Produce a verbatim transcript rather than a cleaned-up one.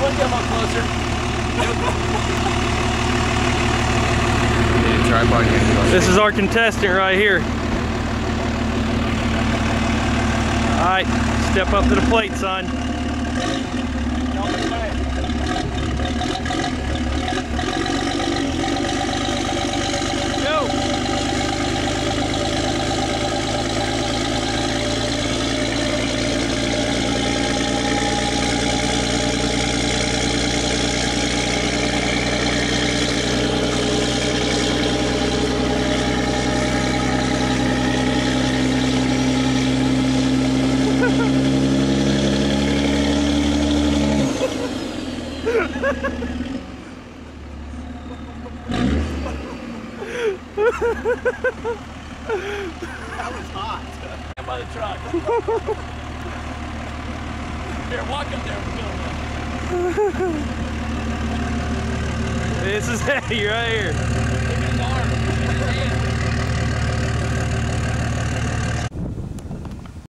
want to come up closer? Yeah, tripod getting closer. This is our contestant right here. All right, step up to the plate, son. That was hot. By the truck. Here, walk up there. This is heavy right here.